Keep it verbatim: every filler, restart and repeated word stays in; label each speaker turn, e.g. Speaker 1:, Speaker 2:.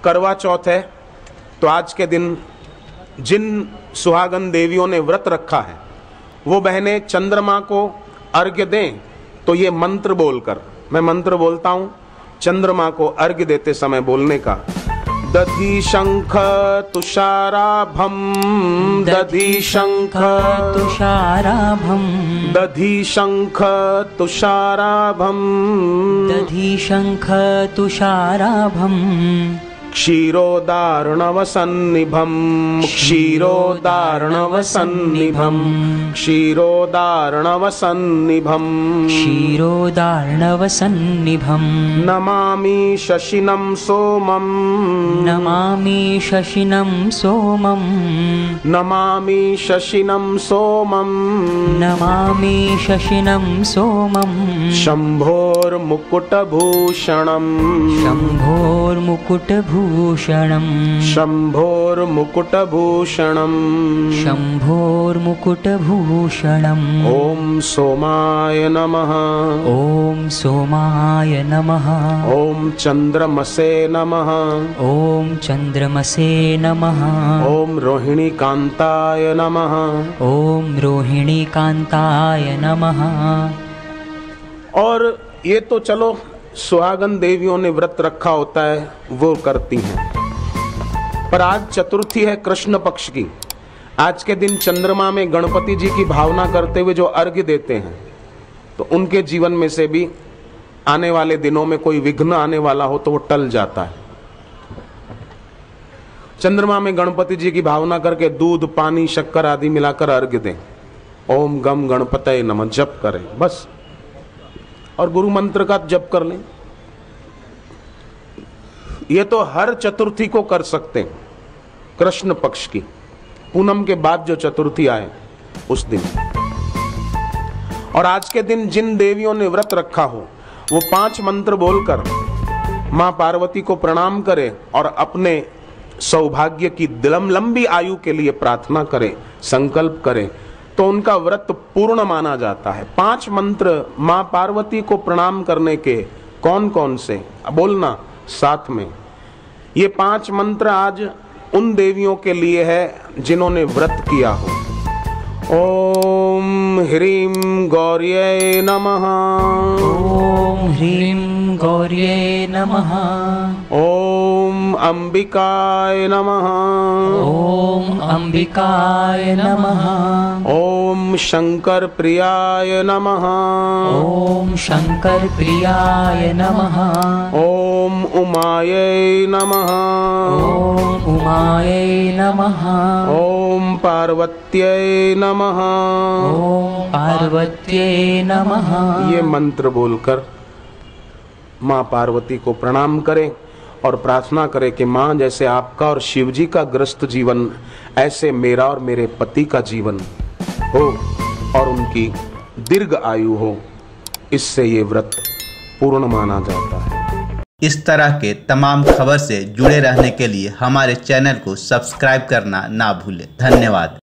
Speaker 1: करवा चौथ है, तो आज के दिन जिन सुहागन देवियों ने व्रत रखा है वो बहनें चंद्रमा को अर्घ्य दें। तो ये मंत्र बोलकर, मैं मंत्र बोलता हूं चंद्रमा को अर्घ्य देते समय बोलने का। दधि शंख तुषाराभम, दधि शंख
Speaker 2: तुषाराभम,
Speaker 1: दधि शंख तुषाराभम,
Speaker 2: दधि शंख तुषाराभम,
Speaker 1: क्षीरोदार्णवसन्निभं, क्षीरोदार्णवसन्निभं, क्षीरोदार्णवसन्निभं,
Speaker 2: क्षीरोदार्णवसन्निभं,
Speaker 1: नमामि शशिनं सोमं,
Speaker 2: नमामि शशिनं सोमं,
Speaker 1: नमामि शशिनं सोमं,
Speaker 2: नमामि शशिनं सोमं,
Speaker 1: शम्भोर्मुकुटभूषणं,
Speaker 2: शम्भोर्मुकुटभूषणं,
Speaker 1: शम्भोर्मुकुटभूषणं,
Speaker 2: शम्भोर्मुकुटभूषणम्।
Speaker 1: ॐ सोमाय नमः,
Speaker 2: ॐ सोमाय नमः,
Speaker 1: ॐ चन्द्रमसे नमः,
Speaker 2: ॐ चन्द्रमसे नमः,
Speaker 1: ॐ रोहिणीकान्ताय नमः,
Speaker 2: ॐ रोहिणीकान्ताय नमः।
Speaker 1: और ये तो चलो सुहागन देवियों ने व्रत रखा होता है वो करती हैं, पर आज चतुर्थी है कृष्ण पक्ष की। आज के दिन चंद्रमा में गणपति जी की भावना करते हुए जो अर्घ्य देते हैं, तो उनके जीवन में से भी आने वाले दिनों में कोई विघ्न आने वाला हो तो वो टल जाता है। चंद्रमा में गणपति जी की भावना करके दूध, पानी, शक्कर आदि मिलाकर अर्घ्य दें। ओम गम गणपतये नमः जप करें बस, और गुरु मंत्र का जप कर लें। ये तो हर चतुर्थी को कर सकते हैं, कृष्ण पक्ष की पूनम के बाद जो चतुर्थी आए उस दिन। और आज के दिन जिन देवियों ने व्रत रखा हो वो पांच मंत्र बोलकर मां पार्वती को प्रणाम करें और अपने सौभाग्य की दिलम लंबी आयु के लिए प्रार्थना करें, संकल्प करें, तो उनका व्रत पूर्ण माना जाता है। पांच मंत्र मां पार्वती को प्रणाम करने के कौन कौन से बोलना साथ में। ये पांच मंत्र आज उन देवियों के लिए है जिन्होंने व्रत किया हो। ओम ह्रीं गौर्यै नमः,
Speaker 2: ओम ह्रीं गौर्यै नमः,
Speaker 1: ओम अंबिकाय नमः,
Speaker 2: ओम अंबिकाय नमः,
Speaker 1: ओम शंकर प्रियाय नमः,
Speaker 2: ओम शंकर प्रियाय नमः,
Speaker 1: ओम उमायै नमः,
Speaker 2: ओम उमायै नमः,
Speaker 1: ओम पार्वत्यै नमः,
Speaker 2: ओम पार्वत्यै नमः।
Speaker 1: ये मंत्र बोलकर माँ पार्वती को प्रणाम करें और प्रार्थना करें कि माँ जैसे आपका और शिव जी का ग्रस्त जीवन, ऐसे मेरा और मेरे पति का जीवन हो और उनकी दीर्घ आयु हो। इससे ये व्रत पूर्ण माना जाता है।
Speaker 3: इस तरह के तमाम खबर से जुड़े रहने के लिए हमारे चैनल को सब्सक्राइब करना ना भूलें। धन्यवाद।